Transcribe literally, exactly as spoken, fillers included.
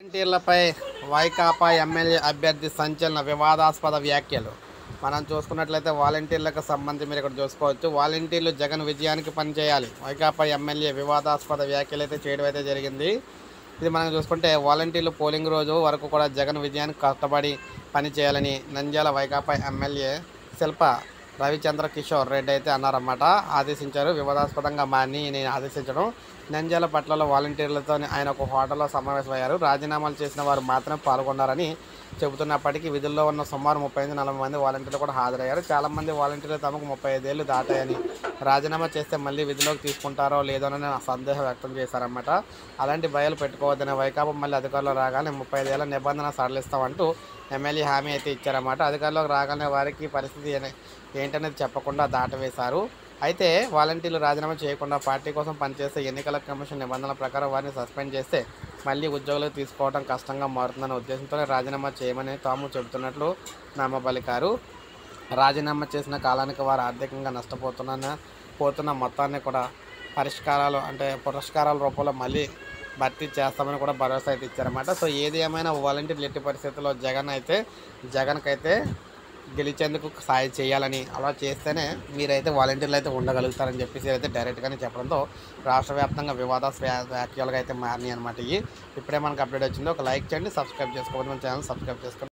వాలంటీర్లపై Vaikapa MLA అభ్యర్థి సంచలన వివాదాస్పద వ్యాఖ్యలు. మనం చూసుకున్నట్లయితే వాలంటీర్లకు సంబంధించి మీరు ఇక్కడ చూసుకోవచ్చు. వాలంటీర్లు జగన్ విజయానికి పనిచేయాలి, వైకాపా ఎమ్మెల్యే వివాదాస్పద వ్యాఖ్యలు అయితే చేయడం అయితే జరిగింది. ఇది మనం చూసుకుంటే వాలంటీర్లు పోలింగ్ రోజు వరకు కూడా జగన్ విజయానికి కష్టపడి పనిచేయాలని నంద్యాల వైకాపా ఎమ్మెల్యే శిల్ప రవిచంద్ర కిషోర్ రెడ్డి అయితే అన్నారన్నమాట. ఆదేశించారు. వివాదాస్పదంగా మాని నేను ఆదేశించడం. నంద్యాల పట్లలో వాలంటీర్లతో ఆయన ఒక హోటల్లో సమావేశమయ్యారు. రాజీనామాలు చేసిన వారు మాత్రమే పాల్గొన్నారని చెబుతున్నప్పటికీ విధుల్లో ఉన్న సుమారు ముప్పై నుంచి నలభై మంది వాలంటీర్లు కూడా హాజరయ్యారు. చాలామంది వాలంటీర్లు తమకు ముప్పై ఐదేళ్లు దాటాయని, రాజీనామా చేస్తే మళ్ళీ విధిలోకి తీసుకుంటారో లేదోనని సందేహం వ్యక్తం చేశారన్నమాట. అలాంటి భయాలు పెట్టుకోవద్దని, వైకాపా మళ్ళీ అధికారంలో రాగానే ముప్పై ఐదేళ్ల నిబంధన సడలిస్తామంటూ ఎమ్మెల్యే హామీ అయితే ఇచ్చారన్నమాట. అధికారంలోకి రాగానే వారికి పరిస్థితి ఏంటనేది చెప్పకుండా దాటవేశారు. అయితే వాలంటీర్లు రాజీనామా చేయకుండా పార్టీ కోసం పనిచేస్తే ఎన్నికల కమిషన్ నిబంధనల ప్రకారం వారిని సస్పెండ్ చేస్తే మళ్ళీ ఉద్యోగులకు తీసుకోవడం కష్టంగా మారుతుందనే ఉద్దేశంతోనే రాజీనామా చేయమని తాము చెబుతున్నట్లు నమ్మబలికారు. రాజీనామా చేసిన కాలానికి వారు ఆర్థికంగా నష్టపోతున్న పోతున్న మొత్తాన్ని కూడా పరిష్కారాలు అంటే పురస్కారాల రూపంలో మళ్ళీ భర్తీ చేస్తామని కూడా భరోసా అయితే ఇచ్చారన్నమాట. సో ఏది ఏమైనా వాలంటీర్లు ఎట్టి పరిస్థితుల్లో జగన్ అయితే జగన్కి అయితే గెలిచేందుకు సాయం చేయాలని, అలా చేస్తేనే మీరైతే వాలంటీర్లు అయితే ఉండగలుగుతారని చెప్పేసి అయితే డైరెక్ట్గానే చెప్పడంతో రాష్ట్ర వ్యాప్తంగా వివాదాస్పద వ్యాఖ్యలుగా అయితే మారినాయి అనమాట. ఇవి ఇప్పుడే మనకు అప్డేట్ వచ్చింది. ఒక లైక్ చేయండి, సబ్స్క్రైబ్ చేసుకోవద్దు, మన ఛానల్ సబ్స్క్రైబ్ చేసుకోండి.